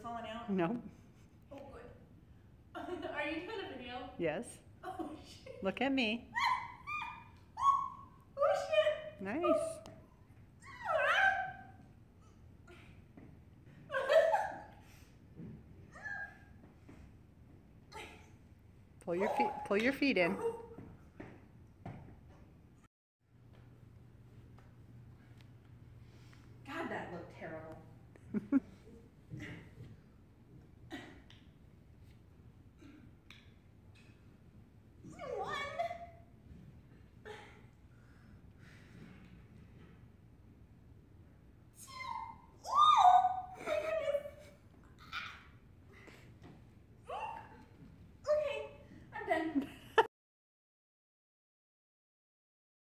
falling out? No. Oh, good. Are you doing a video? Yes. Oh, shit. Look at me. Oh, shit. Nice. Pull your feet in.